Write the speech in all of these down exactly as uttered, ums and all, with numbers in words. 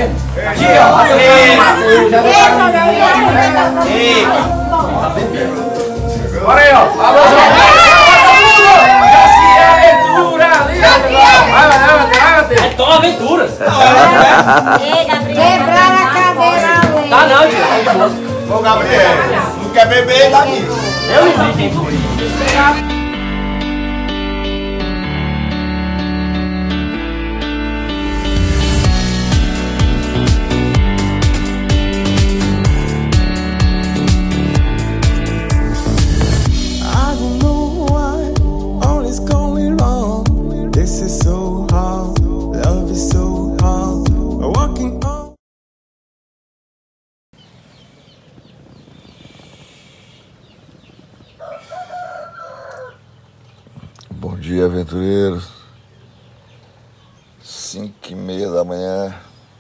Aqui, ó. Ei. Bora aí, ó. Aventura ali. Vai, vai, vai. É tão aventura. Ei, Gabriel. Quebrar a cadeira ali. Tá não, tio. Ô, Gabriel, não quer beber daqui. Eu não sei. Bom dia, aventureiros. Cinco e meia da manhã.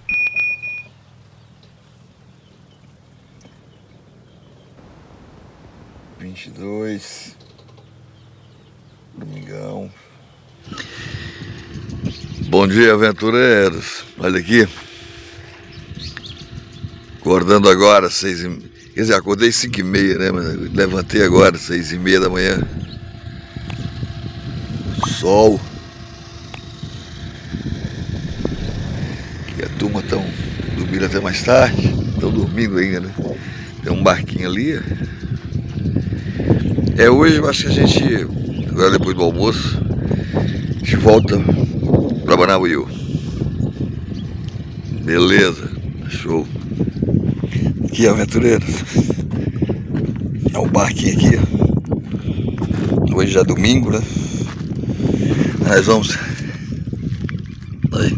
Vinte e dois. Domingão. Bom dia, aventureiros. Olha aqui. Acordando agora, seis e... Quer dizer, acordei cinco e meia, né? Mas levantei agora, seis e meia da manhã. Sol. Que a turma estão dormindo até mais tarde. Estão dormindo ainda, né? Tem um barquinho ali. É, hoje eu acho que a gente, agora depois do almoço, a gente volta para Banabuiú. Beleza, show. Aqui, aventureiros. É o barquinho aqui, ó. Hoje já é domingo, né? Nós vamos. Aí.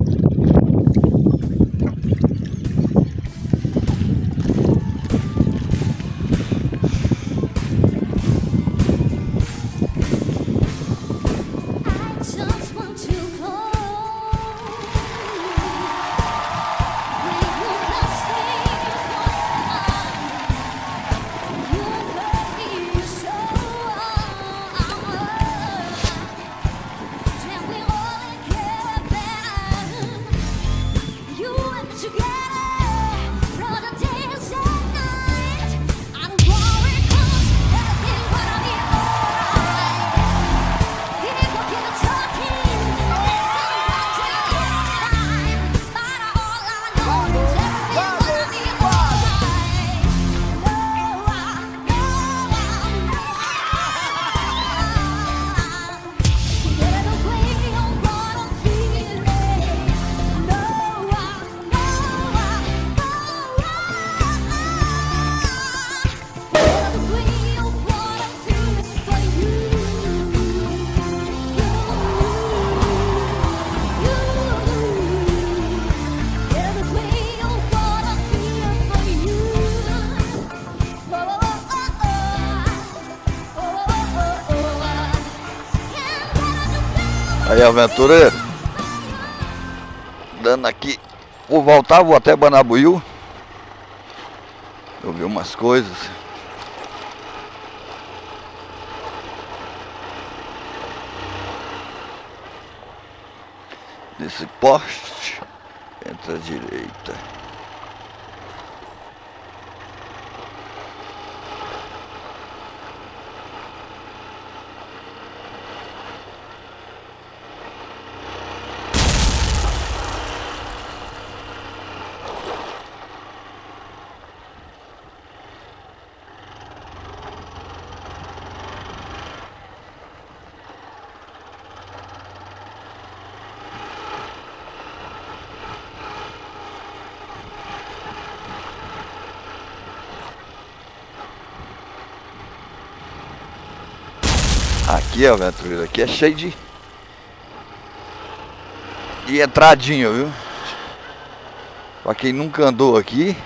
Aí, aventureiro, dando aqui, vou voltar, vou até Banabuiú, eu ver umas coisas. Desse poste, entra à direita. Aqui, aventureiro, aqui é cheio de de entradinha, viu? Pra quem nunca andou aqui,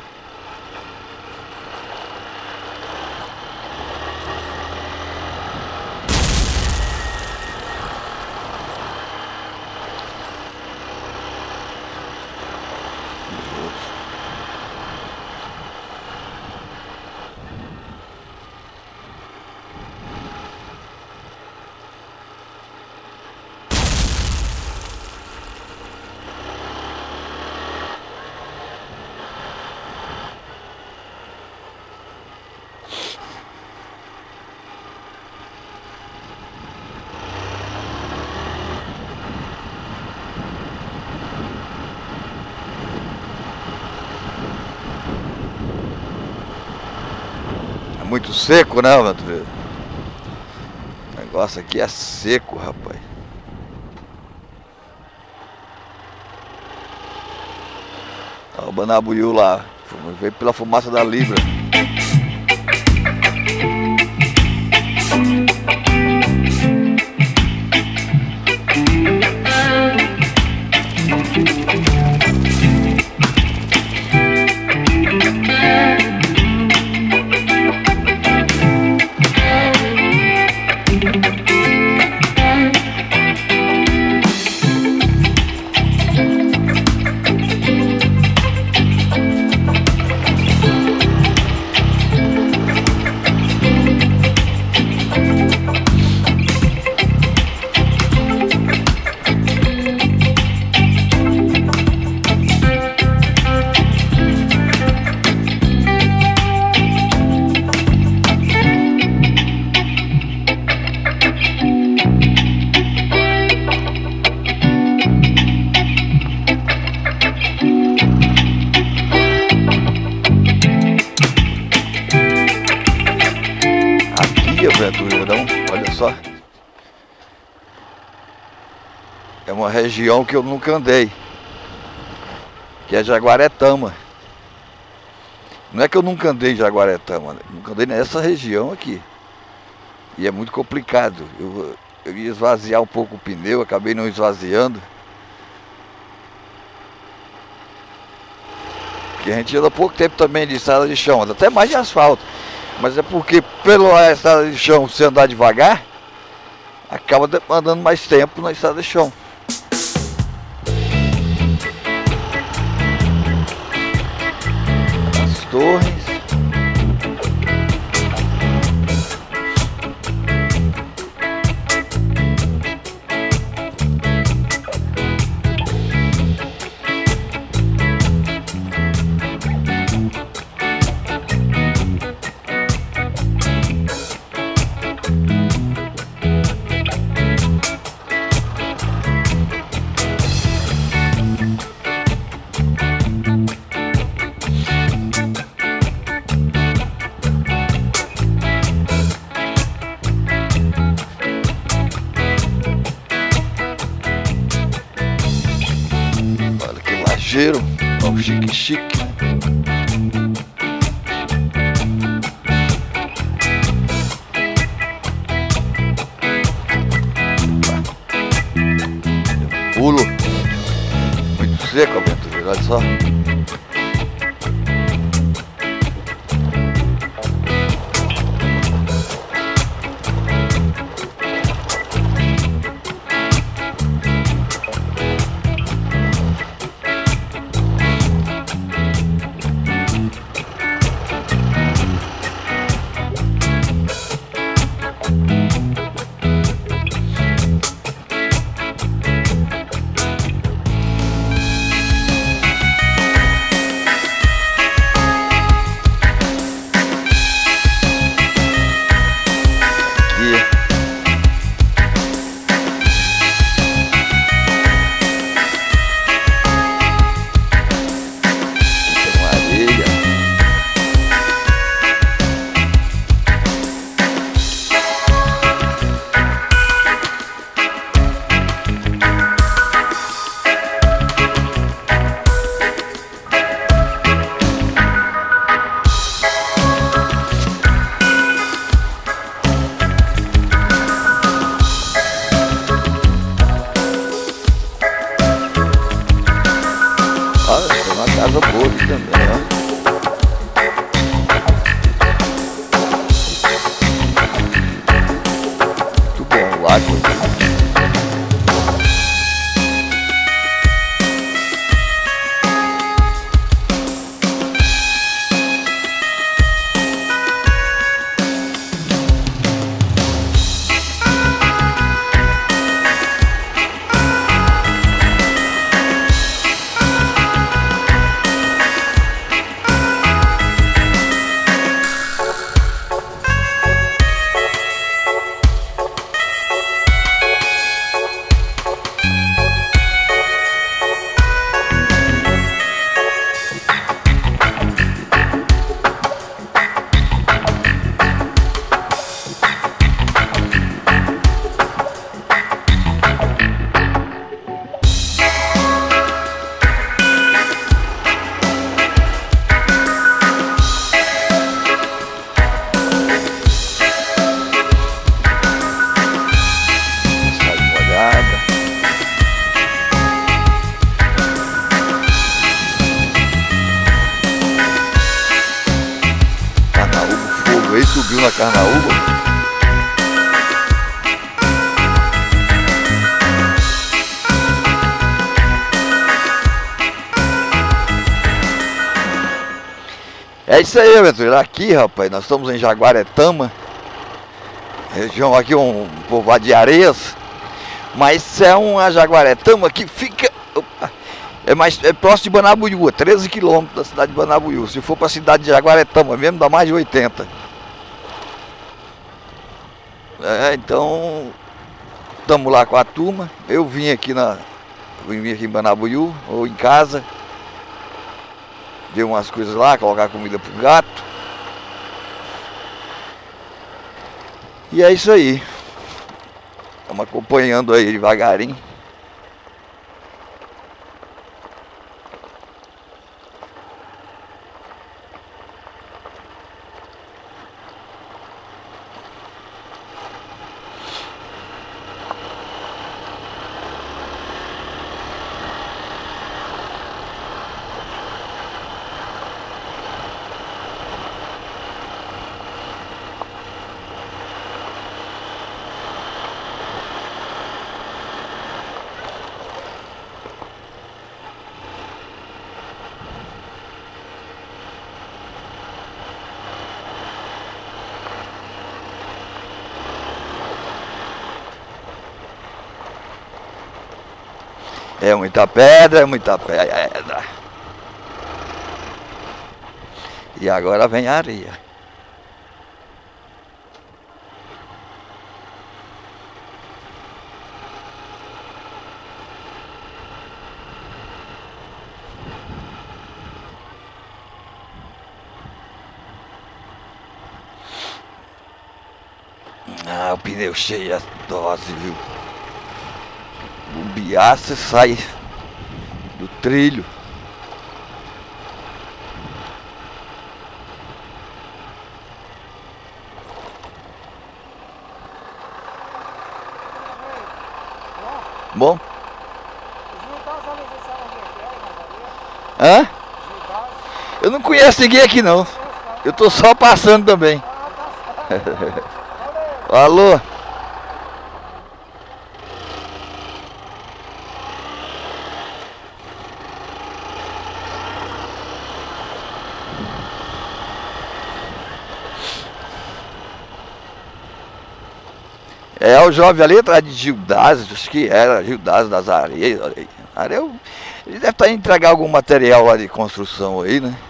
muito seco, né, aventureiro? O negócio aqui é seco, rapaz. Olha o Banabuiú lá, veio pela fumaça da Libra. Olha só, é uma região que eu nunca andei, que é Jaguaretama. Não é que eu nunca andei em Jaguaretama, nunca andei nessa região aqui, e é muito complicado. Eu, eu ia esvaziar um pouco o pneu, acabei não esvaziando, porque a gente anda pouco tempo também de estrada de chão, anda até mais de asfalto. Mas é porque pela estrada de chão, se andar devagar, acaba andando mais tempo na estrada de chão. As torres. Olha o chique chique. Pulo. Muito seco, aventureiro, olha só. Casa boa aqui também, ó. Muito bom o lago aqui. viu na Carnaúba. É isso aí, aventureiro. Aqui, rapaz, nós estamos em Jaguaretama, região aqui, um, um povoado de Areias, mas é uma Jaguaretama que fica, opa, é, mais, é próximo de Banabuiú, treze quilômetros da cidade de Banabuiú. Se for para a cidade de Jaguaretama mesmo, dá mais de oitenta. É, então, estamos lá com a turma. Eu vim aqui, na, eu vim aqui em Banabuiú, ou em casa. Dei umas coisas lá, colocar comida pro gato. E é isso aí. Estamos acompanhando aí devagarinho. É muita pedra, é muita pedra. E agora vem a areia. Ah, o pneu cheio, a dose, viu? Bombear, você sai do trilho. Bom? Hã? Eu não conheço ninguém aqui não. Eu tô só passando também. Alô? É o jovem ali atrás de Gildásio, acho que era Gildásio das Areias. Areia, ele deve estar indo entregar algum material lá de construção aí, né?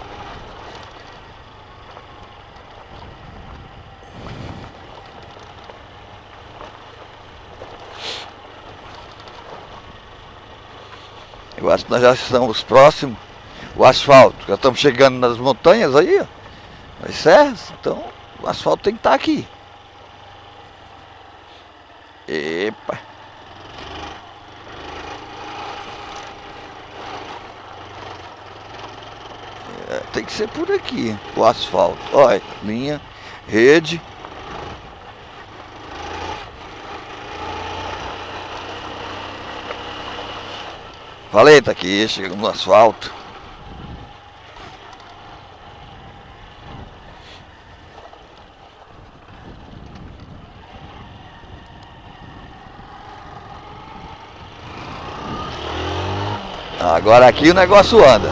Eu acho que nós já estamos próximos. O asfalto, já estamos chegando nas montanhas aí, ó, nas serras, então o asfalto tem que estar aqui. Epa! É, tem que ser por aqui, o asfalto. Olha, linha, rede. Falei, tá aqui, chegamos no asfalto. Agora aqui o negócio anda.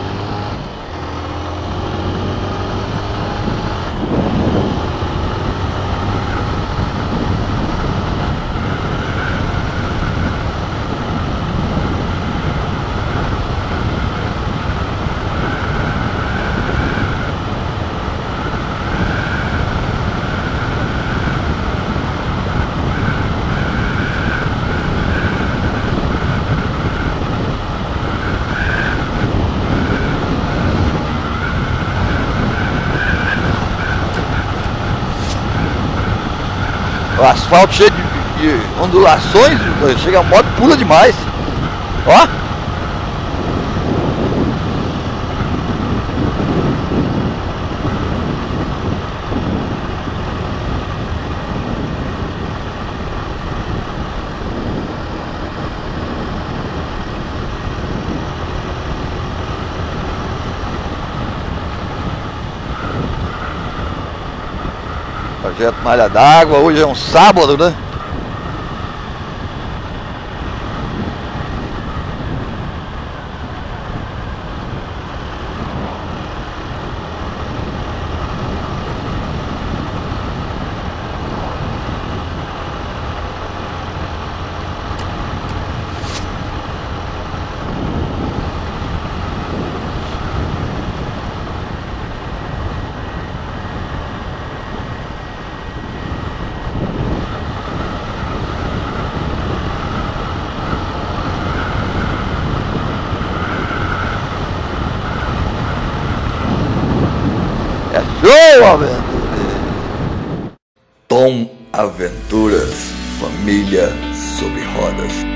O asfalto cheio de, de ondulações, chega a moto, pula demais. Ó. Projeto Malha d'Água, hoje é um sábado, né? Show, Aventura! Tom Aventuras, família sobre rodas.